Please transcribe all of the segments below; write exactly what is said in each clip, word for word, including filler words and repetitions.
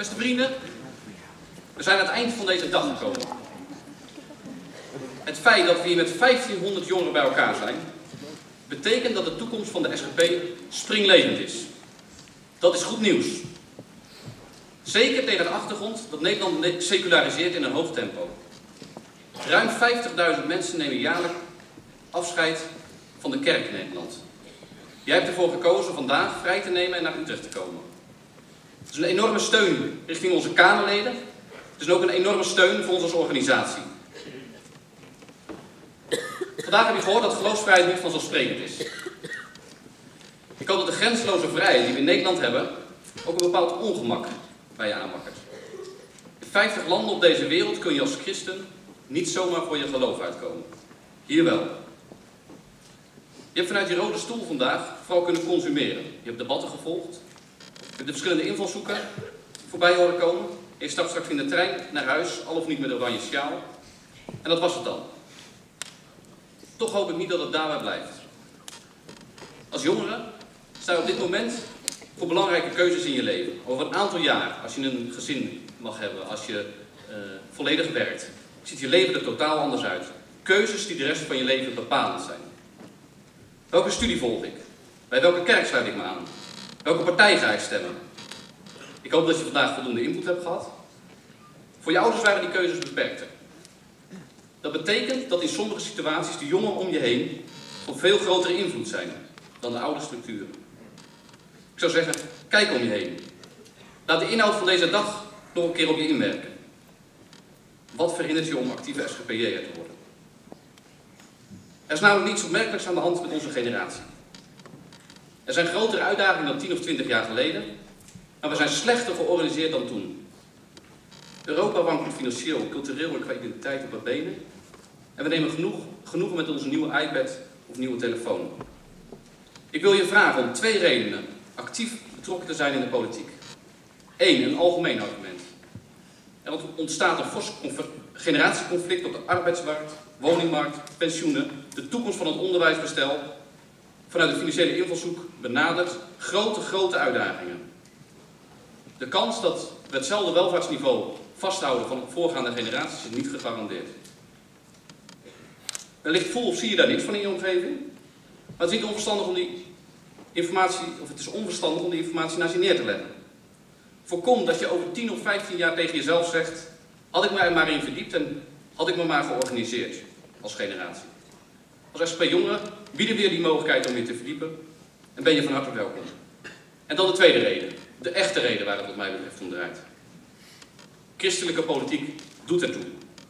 Beste vrienden, we zijn aan het eind van deze dag gekomen. Het feit dat we hier met vijftienhonderd jongeren bij elkaar zijn, betekent dat de toekomst van de S G P springlevend is. Dat is goed nieuws. Zeker tegen de achtergrond dat Nederland seculariseert in een hoog tempo. Ruim vijftigduizend mensen nemen jaarlijks afscheid van de kerk in Nederland. Jij hebt ervoor gekozen vandaag vrij te nemen en naar Utrecht te komen. Het is een enorme steun richting onze Kamerleden. Het is ook een enorme steun voor ons als organisatie. Vandaag heb je gehoord dat geloofsvrijheid niet vanzelfsprekend is. Ik hoop dat de grenzeloze vrijheid die we in Nederland hebben ook een bepaald ongemak bij je aanwakkert. In vijftig landen op deze wereld kun je als christen niet zomaar voor je geloof uitkomen. Hier wel. Je hebt vanuit die rode stoel vandaag vooral kunnen consumeren. Je hebt debatten gevolgd. Je hebt de verschillende invalshoeken voorbij horen komen. Je stapt straks in de trein naar huis, al of niet met een oranje sjaal. En dat was het dan. Toch hoop ik niet dat het daarbij blijft. Als jongere sta je op dit moment voor belangrijke keuzes in je leven. Over een aantal jaar, als je een gezin mag hebben, als je uh, volledig werkt, ziet je leven er totaal anders uit. Keuzes die de rest van je leven bepalend zijn. Welke studie volg ik? Bij welke kerk sluit ik me aan? Welke partij ga ik stemmen? Ik hoop dat je vandaag voldoende input hebt gehad. Voor je ouders waren die keuzes beperkter. Dat betekent dat in sommige situaties de jongeren om je heen van veel grotere invloed zijn dan de oude structuren. Ik zou zeggen, kijk om je heen. Laat de inhoud van deze dag nog een keer op je inwerken. Wat verhindert je om actieve S G P J'er te worden? Er is namelijk niets opmerkelijks aan de hand met onze generatie. Er zijn grotere uitdagingen dan tien of twintig jaar geleden, maar we zijn slechter georganiseerd dan toen. Europa wankelt financieel, cultureel en qua identiteit op haar benen. En we nemen genoeg, genoegen met onze nieuwe iPad of nieuwe telefoon. Ik wil je vragen om twee redenen actief betrokken te zijn in de politiek. Eén, een algemeen argument. Er ontstaat een fors generatieconflict op de arbeidsmarkt, woningmarkt, pensioenen, de toekomst van het onderwijsbestel. Vanuit de financiële invalshoek benadert grote, grote uitdagingen. De kans dat we hetzelfde welvaartsniveau vasthouden van voorgaande generaties is niet gegarandeerd. Wellicht voel of zie je daar niks van in je omgeving, maar het is niet onverstandig om die informatie, of het is onverstandig om die informatie naast je neer te leggen. Voorkom dat je over tien of vijftien jaar tegen jezelf zegt, had ik me er maar in verdiept en had ik me maar georganiseerd als generatie. Als S G P-jongeren bieden we je die mogelijkheid om je te verdiepen en ben je van harte welkom. En dan de tweede reden, de echte reden waar het wat mij betreft om draait. Christelijke politiek doet ertoe.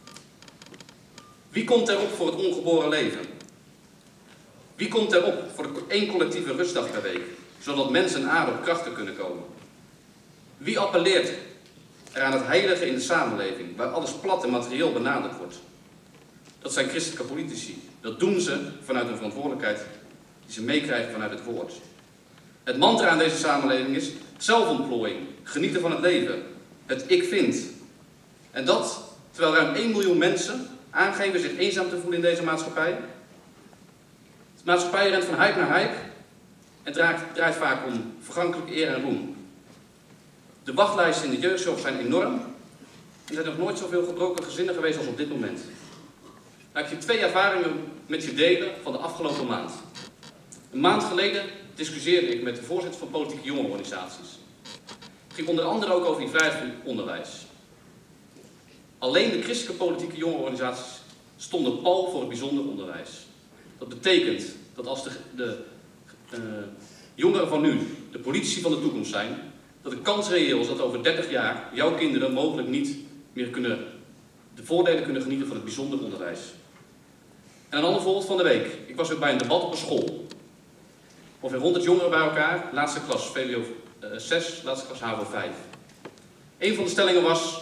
Wie komt erop voor het ongeboren leven? Wie komt erop voor de één collectieve rustdag per week, zodat mens en aarde op krachten kunnen komen? Wie appelleert er aan het heilige in de samenleving, waar alles plat en materieel benaderd wordt? Dat zijn christelijke politici. Dat doen ze vanuit een verantwoordelijkheid die ze meekrijgen vanuit het woord. Het mantra aan deze samenleving is zelfontplooiing, genieten van het leven, het ik vind. En dat terwijl ruim één miljoen mensen aangeven zich eenzaam te voelen in deze maatschappij. De maatschappij rent van hype naar hype en draait, draait vaak om vergankelijke eer en roem. De wachtlijsten in de jeugdzorg zijn enorm en er zijn nog nooit zoveel gebroken gezinnen geweest als op dit moment. Laat ik je twee ervaringen met je delen van de afgelopen maand. Een maand geleden discussieerde ik met de voorzitter van politieke jongerenorganisaties. Het ging onder andere ook over die vrijheid van onderwijs. Alleen de christelijke politieke jongerenorganisaties stonden pal voor het bijzonder onderwijs. Dat betekent dat als de, de uh, jongeren van nu de politici van de toekomst zijn, dat de kans reëel is dat over dertig jaar jouw kinderen mogelijk niet meer kunnen, de voordelen kunnen genieten van het bijzonder onderwijs. En een ander voorbeeld van de week. Ik was ook bij een debat op een school. Ongeveer honderd jongeren bij elkaar, laatste klas V W O zes, laatste klas H A V O vijf. Een van de stellingen was,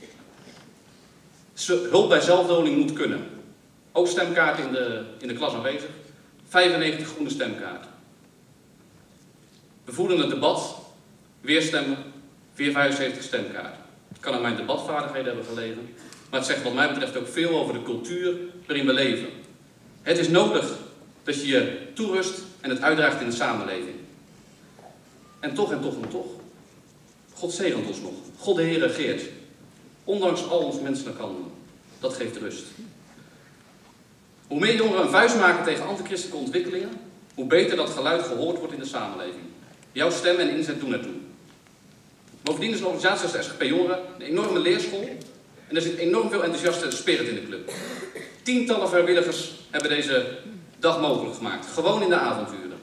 hulp bij zelfdoding moet kunnen. Ook stemkaarten in de, in de klas aanwezig. vijfennegentig groene stemkaarten. We voerden het debat, weer stemmen, weer vijfenzeventig stemkaarten. Het kan aan mijn debatvaardigheden hebben gelegen, maar het zegt wat mij betreft ook veel over de cultuur waarin we leven. Het is nodig dat je je toerust en het uitdraagt in de samenleving. En toch en toch en toch God zegent ons nog. God de Heer regeert. Ondanks al ons menselijk handelen. Dat geeft rust. Hoe meer jongeren een vuist maken tegen antichristelijke ontwikkelingen, hoe beter dat geluid gehoord wordt in de samenleving. Jouw stem en inzet doen ertoe. Bovendien is een organisatie als de S G P Jongeren een enorme leerschool en er zit enorm veel enthousiaste spirit in de club. Tientallen vrijwilligers hebben deze dag mogelijk gemaakt, gewoon in de avonduren.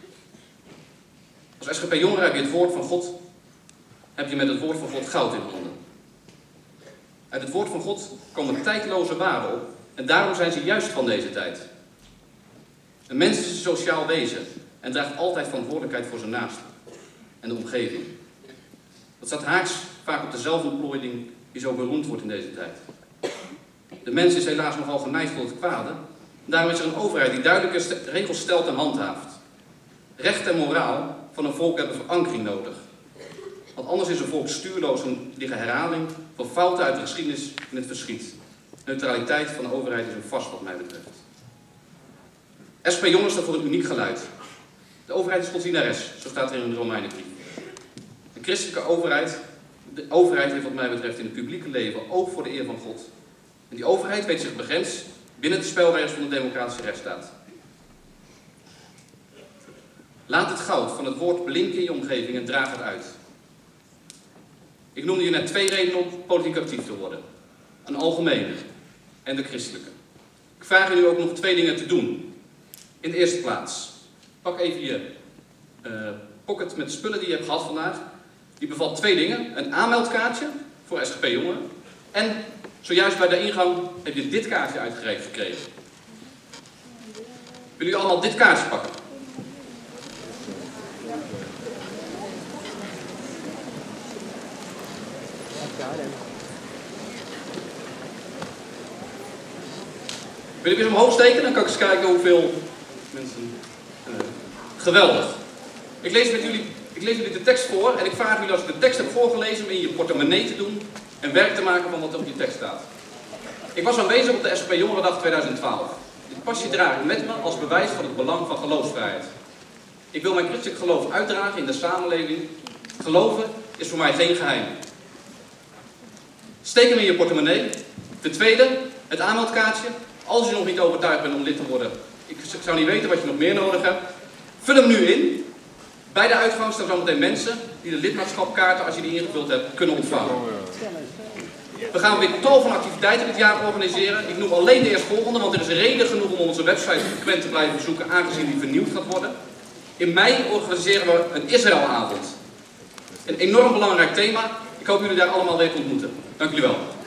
Als S G P Jongeren heb je het woord van God, heb je met het woord van God goud in handen. Uit het woord van God komen tijdloze waarden op en daarom zijn ze juist van deze tijd. Een mens is een sociaal wezen en draagt altijd verantwoordelijkheid voor zijn naaste en de omgeving. Dat staat haaks vaak op de zelfontplooiing die zo beroemd wordt in deze tijd. De mens is helaas nogal geneigd tot het kwade. Daarom is er een overheid die duidelijke regels stelt en handhaaft. Recht en moraal van een volk hebben verankering nodig. Want anders is een volk stuurloos en liggen herhaling van fouten uit de geschiedenis in het verschiet. Neutraliteit van de overheid is een vast wat mij betreft. S G P Jongeren staat voor een uniek geluid. De overheid is Gods dienares, zo staat er in de Romeinenbrief. De christelijke overheid, de overheid heeft wat mij betreft in het publieke leven oog voor de eer van God. En die overheid weet zich begrensd binnen de spelregels van de democratische rechtsstaat. Laat het goud van het woord blinken in je omgeving en draag het uit. Ik noemde je net twee redenen om politiek actief te worden. Een algemene en de christelijke. Ik vraag je nu ook nog twee dingen te doen. In de eerste plaats, pak even je uh, pocket met de spullen die je hebt gehad vandaag. Die bevat twee dingen. Een aanmeldkaartje voor S G P Jongeren. En zojuist bij de ingang heb je dit kaartje uitgereikt gekregen. Willen jullie allemaal dit kaartje pakken? Wil je weer omhoog steken? Dan kan ik eens kijken hoeveel mensen... Uh, geweldig. Ik lees, met jullie, ik lees jullie de tekst voor en ik vraag jullie als ik de tekst heb voorgelezen om in je portemonnee te doen en werk te maken van wat er op je tekst staat. Ik was aanwezig op de S G P Jongerendag tweeduizend twaalf. Dit pasje draag ik met me als bewijs van het belang van geloofsvrijheid. Ik wil mijn christelijk geloof uitdragen in de samenleving. Geloven is voor mij geen geheim. Steek hem in je portemonnee. Ten tweede, het aanmeldkaartje. Als je nog niet overtuigd bent om lid te worden, ik zou niet weten wat je nog meer nodig hebt. Vul hem nu in. Bij de uitgang staan zometeen mensen die de lidmaatschapkaarten, als je die ingevuld hebt, kunnen ontvangen. We gaan weer tal van activiteiten dit jaar organiseren. Ik noem alleen de eerstvolgende, want er is reden genoeg om onze website frequent te blijven bezoeken, aangezien die vernieuwd gaat worden. In mei organiseren we een Israëlavond. Een enorm belangrijk thema. Ik hoop jullie daar allemaal weer te ontmoeten. Dank jullie wel.